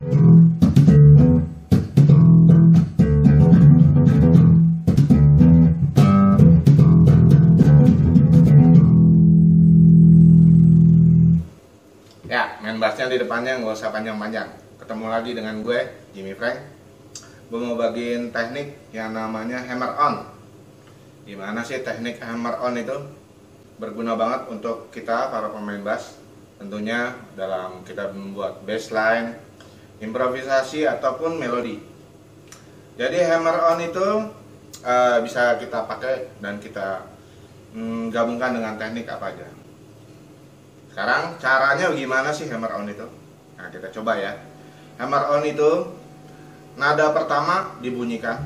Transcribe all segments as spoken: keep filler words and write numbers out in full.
Ya, main bassnya di depannya nggak usah panjang-panjang. Ketemu lagi dengan gue, Jimmy Frank. Gue mau bagiin teknik yang namanya hammer on. Gimana sih teknik hammer on itu? Berguna banget untuk kita para pemain bass. Tentunya dalam kita membuat bassline, improvisasi ataupun melodi. Jadi hammer on itu uh, bisa kita pakai dan kita mm, gabungkan dengan teknik apa aja. Sekarang caranya gimana sih hammer on itu? Nah, kita coba ya. Hammer on itu nada pertama dibunyikan,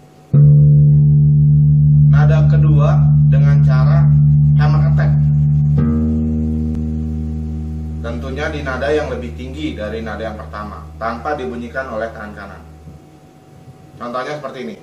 nada kedua dengan cara hammer attack. Tentunya di nada yang lebih tinggi dari nada yang pertama, tanpa dibunyikan oleh tangan kanan. Contohnya seperti ini.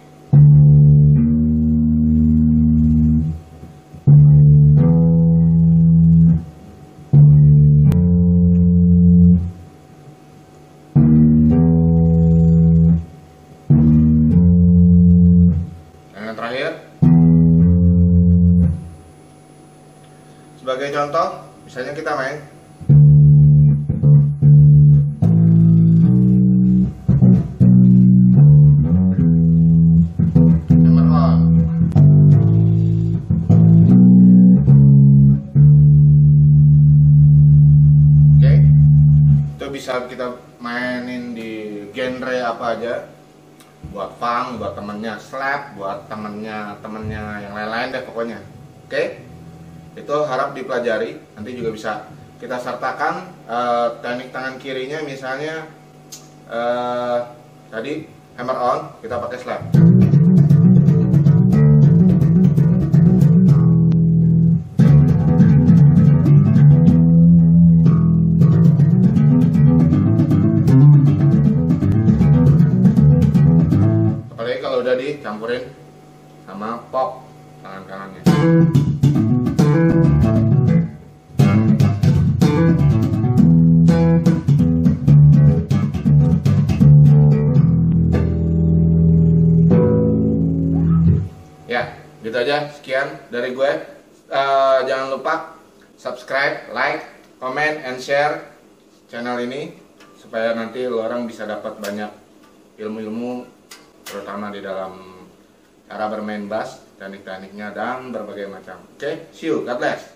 Sebagai contoh, misalnya kita main hammer on. Oke, itu bisa kita mainin di genre apa aja. Buat funk, buat temennya slap, buat temennya temennya yang lain-lain deh pokoknya. Oke, itu harap dipelajari. Nanti juga bisa kita sertakan uh, teknik tangan kirinya, misalnya uh, tadi hammer on, kita pakai slap. Apalagi kalau udah dicampurin sama pop tangan kanannya. Ya, gitu aja. Sekian dari gue. Uh, jangan lupa subscribe, like, comment, and share channel ini supaya nanti lo orang bisa dapat banyak ilmu-ilmu, terutama di dalam cara bermain bass, teknik-tekniknya, dan berbagai macam. Oke, okay? See you, God bless.